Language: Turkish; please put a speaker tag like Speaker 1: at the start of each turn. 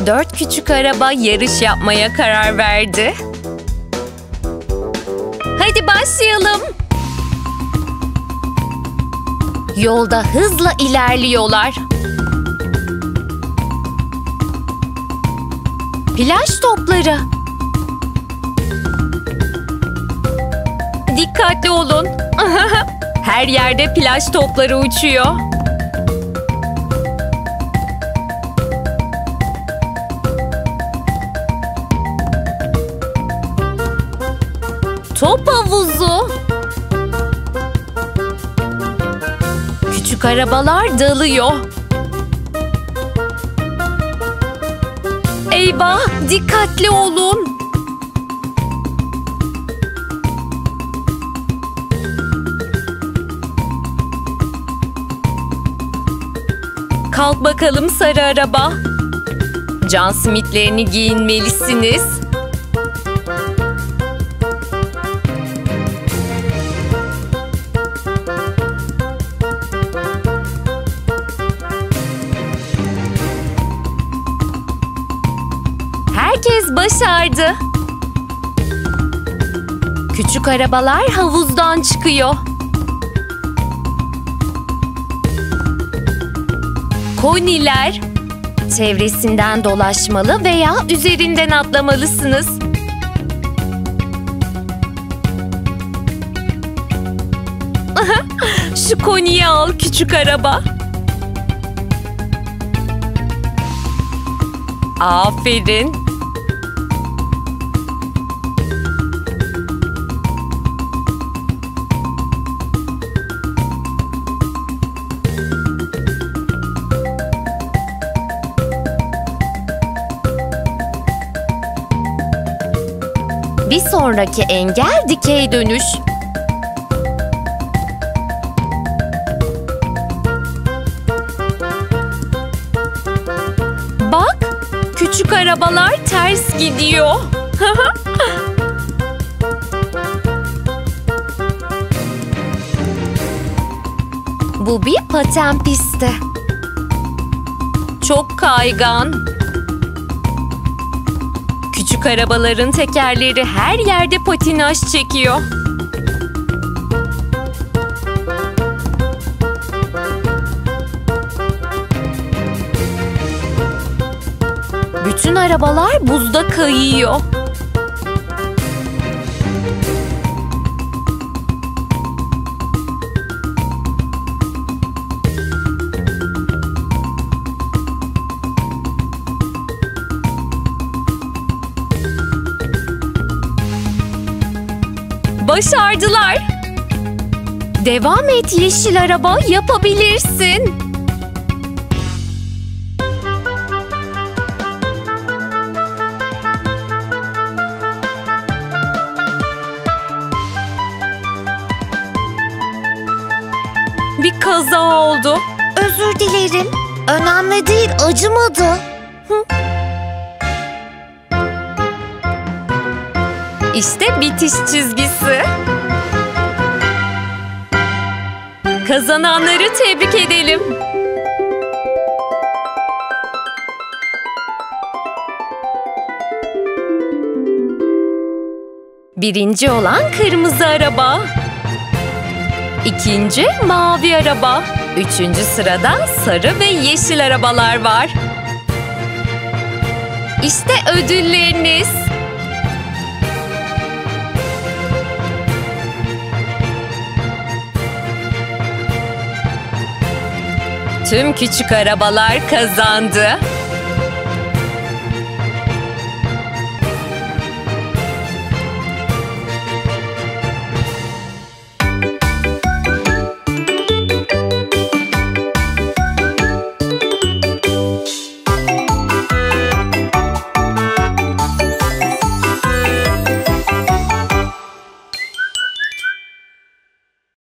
Speaker 1: Dört küçük araba yarış yapmaya karar verdi. Hadi başlayalım. Yolda hızla ilerliyorlar. Plaj topları. Dikkatli olun. Her yerde plaj topları uçuyor. Top havuzu. Küçük arabalar dalıyor. Eyvah, dikkatli olun. Kalk bakalım sarı araba. Can simitlerini giyinmelisiniz. Herkes başardı. Küçük arabalar havuzdan çıkıyor. Koniler. Çevresinden dolaşmalı veya üzerinden atlamalısınız. Şu koniyi al küçük araba. Aferin. Bir sonraki engel dikey dönüş. Bak, küçük arabalar ters gidiyor. Bu bir paten pisti. Çok kaygan. Küçük arabaların tekerleri her yerde patinaj çekiyor. Bütün arabalar buzda kayıyor. Başardılar. Devam et yeşil araba, yapabilirsin. Bir kaza oldu.
Speaker 2: Özür dilerim. Önemli değil, acımadı.
Speaker 1: İşte bitiş çizgisi. Kazananları tebrik edelim. Birinci olan kırmızı araba. İkinci mavi araba. Üçüncü sırada sarı ve yeşil arabalar var. İşte ödülleriniz. Tüm küçük arabalar kazandı.